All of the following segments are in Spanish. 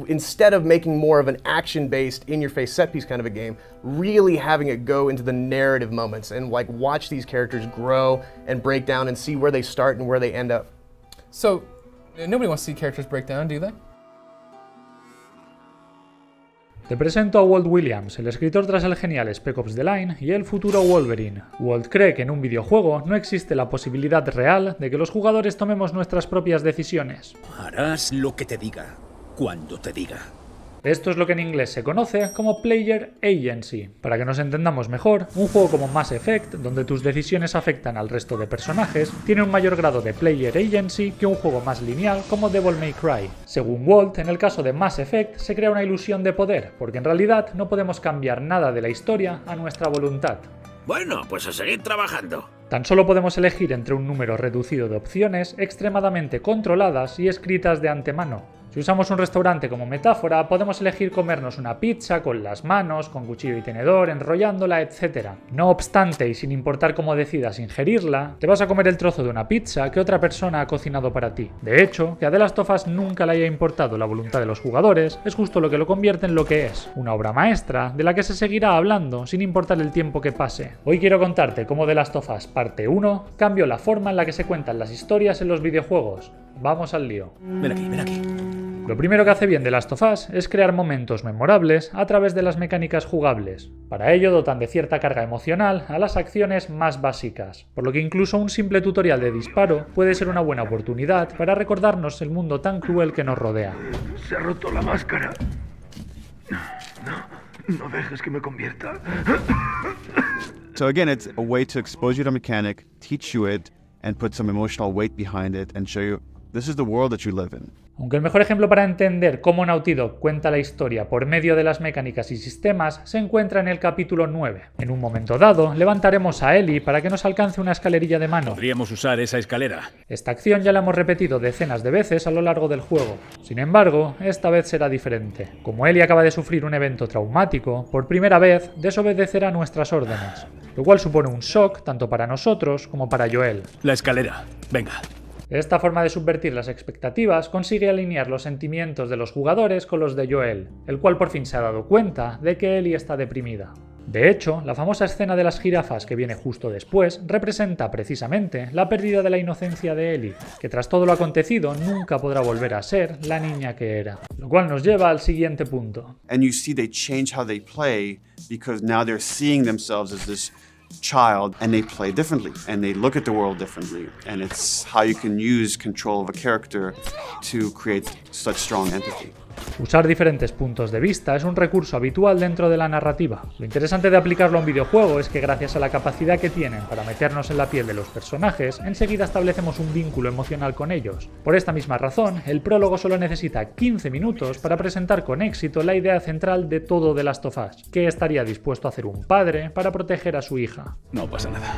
instead of making more of an action-based, in-your-face set-piece kind of a game, really having it go into the narrative moments and like watch these characters grow and break down and see where they start and where they end up. So, nobody wants to see characters break down, do they? Te presento a Walt Williams, el escritor tras el genial Spec Ops: The Line y el futuro Wolverine. Walt cree que en un videojuego no existe la posibilidad real de que los jugadores tomemos nuestras propias decisiones. Harás lo que te diga, cuando te diga. Esto es lo que en inglés se conoce como Player Agency. Para que nos entendamos mejor, un juego como Mass Effect, donde tus decisiones afectan al resto de personajes, tiene un mayor grado de Player Agency que un juego más lineal como Devil May Cry. Según Walt, en el caso de Mass Effect se crea una ilusión de poder, porque en realidad no podemos cambiar nada de la historia a nuestra voluntad. Bueno, pues a seguir trabajando. Tan solo podemos elegir entre un número reducido de opciones extremadamente controladas y escritas de antemano. Si usamos un restaurante como metáfora, podemos elegir comernos una pizza con las manos, con cuchillo y tenedor, enrollándola, etc. No obstante, y sin importar cómo decidas ingerirla, te vas a comer el trozo de una pizza que otra persona ha cocinado para ti. De hecho, que a The Last of Us nunca le haya importado la voluntad de los jugadores es justo lo que lo convierte en lo que es, una obra maestra de la que se seguirá hablando sin importar el tiempo que pase. Hoy quiero contarte cómo The Last of Us Parte 1 cambió la forma en la que se cuentan las historias en los videojuegos. Vamos al lío. Ven aquí, ven aquí. Lo primero que hace bien The Last of Us es crear momentos memorables a través de las mecánicas jugables. Para ello dotan de cierta carga emocional a las acciones más básicas, por lo que incluso un simple tutorial de disparo puede ser una buena oportunidad para recordarnos el mundo tan cruel que nos rodea. Se ha roto la máscara. No dejes que me convierta. So again, it's a way to expose you to a mechanic, teach you it, and put some emotional weight behind it, and show you this is the world that you live in. Aunque el mejor ejemplo para entender cómo Naughty Dog cuenta la historia por medio de las mecánicas y sistemas se encuentra en el capítulo 9. En un momento dado, levantaremos a Ellie para que nos alcance una escalerilla de mano. Podríamos usar esa escalera. Esta acción ya la hemos repetido decenas de veces a lo largo del juego. Sin embargo, esta vez será diferente. Como Ellie acaba de sufrir un evento traumático, por primera vez desobedecerá nuestras órdenes, lo cual supone un shock tanto para nosotros como para Joel. La escalera. Venga. Esta forma de subvertir las expectativas consigue alinear los sentimientos de los jugadores con los de Joel, el cual por fin se ha dado cuenta de que Ellie está deprimida. De hecho, la famosa escena de las jirafas que viene justo después representa precisamente la pérdida de la inocencia de Ellie, que tras todo lo acontecido nunca podrá volver a ser la niña que era. Lo cual nos lleva al siguiente punto. And you see they change how they play because now they're seeing themselves as this child and they play differently and they look at the world differently, and it's how you can use control of a character to create such strong empathy. Usar diferentes puntos de vista es un recurso habitual dentro de la narrativa. Lo interesante de aplicarlo a un videojuego es que gracias a la capacidad que tienen para meternos en la piel de los personajes, enseguida establecemos un vínculo emocional con ellos. Por esta misma razón, el prólogo solo necesita 15 minutos para presentar con éxito la idea central de todo The Last of Us, que estaría dispuesto a hacer un padre para proteger a su hija. No pasa nada.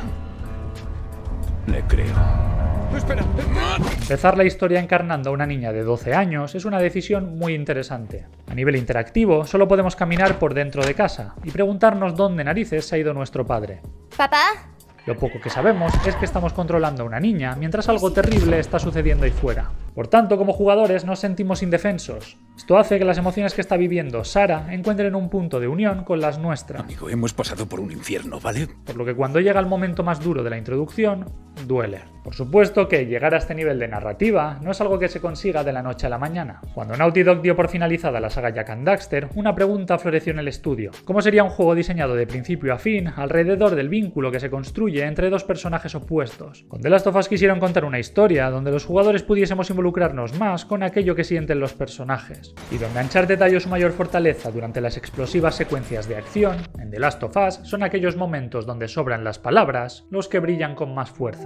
Le creo. ¡Espera! Empezar la historia encarnando a una niña de 12 años es una decisión muy interesante. A nivel interactivo, solo podemos caminar por dentro de casa y preguntarnos dónde narices se ha ido nuestro padre. ¿Papá? Lo poco que sabemos es que estamos controlando a una niña mientras algo terrible está sucediendo ahí fuera. Por tanto, como jugadores nos sentimos indefensos. Esto hace que las emociones que está viviendo Sarah encuentren un punto de unión con las nuestras. Amigo, hemos pasado por un infierno, ¿vale? Por lo que cuando llega el momento más duro de la introducción, duele. Por supuesto que llegar a este nivel de narrativa no es algo que se consiga de la noche a la mañana. Cuando Naughty Dog dio por finalizada la saga Jak and Daxter, una pregunta floreció en el estudio. ¿Cómo sería un juego diseñado de principio a fin alrededor del vínculo que se construye entre dos personajes opuestos? Con The Last of Us quisieron contar una historia donde los jugadores pudiésemos involucrarnos más con aquello que sienten los personajes, y donde Uncharted halló su mayor fortaleza durante las explosivas secuencias de acción, en The Last of Us son aquellos momentos donde sobran las palabras los que brillan con más fuerza.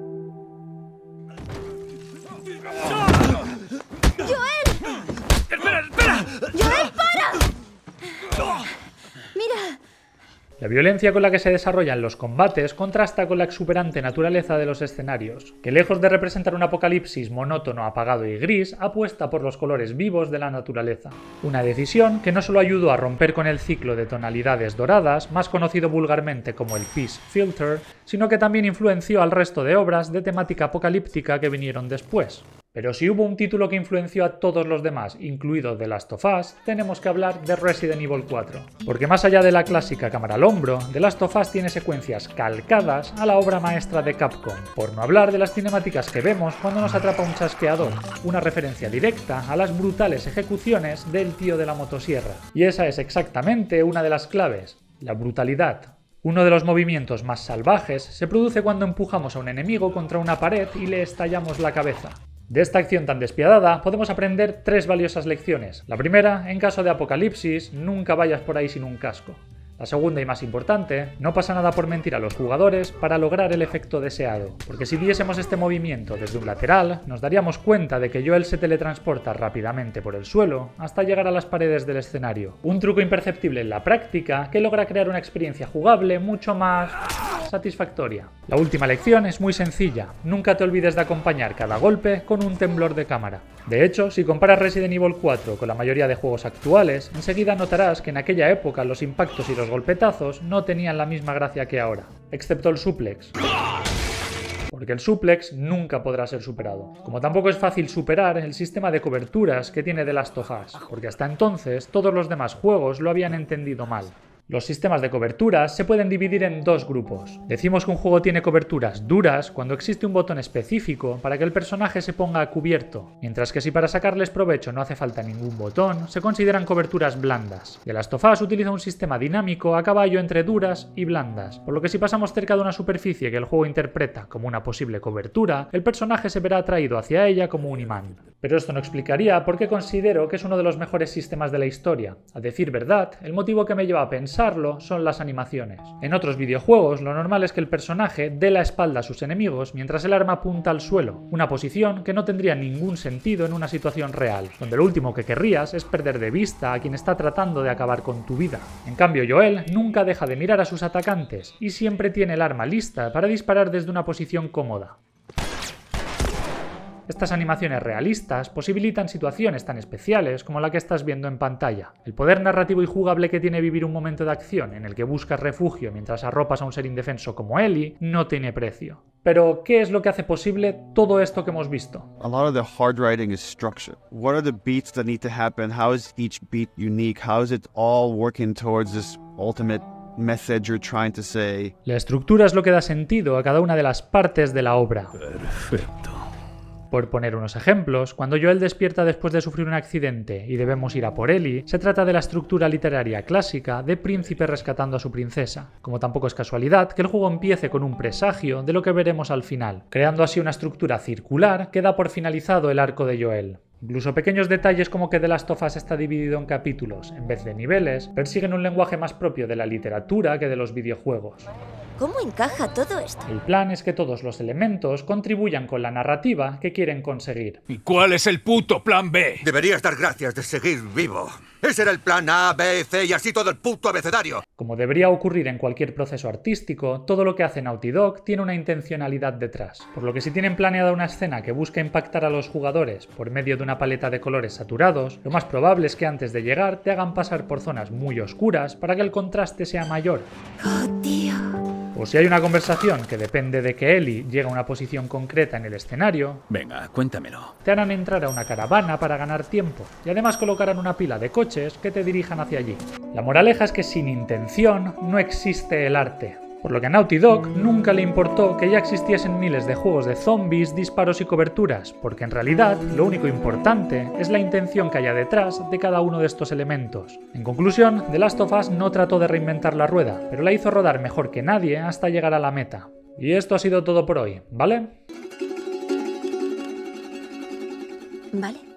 ¡Joel, para! ¡Mira! La violencia con la que se desarrollan los combates contrasta con la exuberante naturaleza de los escenarios, que lejos de representar un apocalipsis monótono, apagado y gris, apuesta por los colores vivos de la naturaleza. Una decisión que no solo ayudó a romper con el ciclo de tonalidades doradas, más conocido vulgarmente como el Peace Filter, sino que también influenció al resto de obras de temática apocalíptica que vinieron después. Pero si hubo un título que influenció a todos los demás, incluido The Last of Us, tenemos que hablar de Resident Evil 4. Porque más allá de la clásica cámara al hombro, The Last of Us tiene secuencias calcadas a la obra maestra de Capcom, por no hablar de las cinemáticas que vemos cuando nos atrapa un chasqueador, una referencia directa a las brutales ejecuciones del tío de la motosierra. Y esa es exactamente una de las claves, la brutalidad. Uno de los movimientos más salvajes se produce cuando empujamos a un enemigo contra una pared y le estallamos la cabeza. De esta acción tan despiadada podemos aprender 3 valiosas lecciones. La primera, en caso de apocalipsis, nunca vayas por ahí sin un casco. La segunda y más importante, no pasa nada por mentir a los jugadores para lograr el efecto deseado, porque si viésemos este movimiento desde un lateral, nos daríamos cuenta de que Joel se teletransporta rápidamente por el suelo hasta llegar a las paredes del escenario. Un truco imperceptible en la práctica que logra crear una experiencia jugable mucho más satisfactoria. La última lección es muy sencilla, nunca te olvides de acompañar cada golpe con un temblor de cámara. De hecho, si comparas Resident Evil 4 con la mayoría de juegos actuales, enseguida notarás que en aquella época los impactos y los golpetazos no tenían la misma gracia que ahora, excepto el suplex. Porque el suplex nunca podrá ser superado. Como tampoco es fácil superar el sistema de coberturas que tiene The Last of Us, porque hasta entonces todos los demás juegos lo habían entendido mal. Los sistemas de coberturas se pueden dividir en 2 grupos. Decimos que un juego tiene coberturas duras cuando existe un botón específico para que el personaje se ponga a cubierto, mientras que si para sacarles provecho no hace falta ningún botón, se consideran coberturas blandas. The Last of Us utiliza un sistema dinámico a caballo entre duras y blandas, por lo que si pasamos cerca de una superficie que el juego interpreta como una posible cobertura, el personaje se verá atraído hacia ella como un imán. Pero esto no explicaría por qué considero que es uno de los mejores sistemas de la historia. A decir verdad, el motivo que me lleva a pensarlo son las animaciones. En otros videojuegos, lo normal es que el personaje dé la espalda a sus enemigos mientras el arma apunta al suelo, una posición que no tendría ningún sentido en una situación real, donde lo último que querrías es perder de vista a quien está tratando de acabar con tu vida. En cambio, Joel nunca deja de mirar a sus atacantes y siempre tiene el arma lista para disparar desde una posición cómoda. Estas animaciones realistas posibilitan situaciones tan especiales como la que estás viendo en pantalla. El poder narrativo y jugable que tiene vivir un momento de acción en el que buscas refugio mientras arropas a un ser indefenso como Ellie no tiene precio. Pero, ¿qué es lo que hace posible todo esto que hemos visto? A lot of the hard writing is structure. What are the beats that need to happen? How is each beat unique? How is it all working towards this ultimate message you're trying to say? La estructura es lo que da sentido a cada una de las partes de la obra. Perfecto. Por poner unos ejemplos, cuando Joel despierta después de sufrir un accidente y debemos ir a por Ellie, se trata de la estructura literaria clásica de príncipe rescatando a su princesa. Como tampoco es casualidad que el juego empiece con un presagio de lo que veremos al final, creando así una estructura circular que da por finalizado el arco de Joel. Incluso pequeños detalles como que The Last of Us está dividido en capítulos, en vez de niveles, persiguen un lenguaje más propio de la literatura que de los videojuegos. ¿Cómo encaja todo esto? El plan es que todos los elementos contribuyan con la narrativa que quieren conseguir. ¿Y cuál es el puto plan B? Deberías dar gracias de seguir vivo. Ese era el plan A, B, C y así todo el puto abecedario. Como debería ocurrir en cualquier proceso artístico, todo lo que hace Naughty Dog tiene una intencionalidad detrás. Por lo que si tienen planeada una escena que busca impactar a los jugadores por medio de una paleta de colores saturados, lo más probable es que antes de llegar te hagan pasar por zonas muy oscuras para que el contraste sea mayor. Oh, tío. O si hay una conversación que depende de que Ellie llegue a una posición concreta en el escenario, Venga, cuéntamelo. te harán entrar a una caravana para ganar tiempo y además colocarán una pila de coches que te dirijan hacia allí. La moraleja es que sin intención no existe el arte. Por lo que a Naughty Dog nunca le importó que ya existiesen miles de juegos de zombies, disparos y coberturas, porque en realidad lo único importante es la intención que haya detrás de cada uno de estos elementos. En conclusión, The Last of Us no trató de reinventar la rueda, pero la hizo rodar mejor que nadie hasta llegar a la meta. Y esto ha sido todo por hoy, ¿vale? ¿Vale?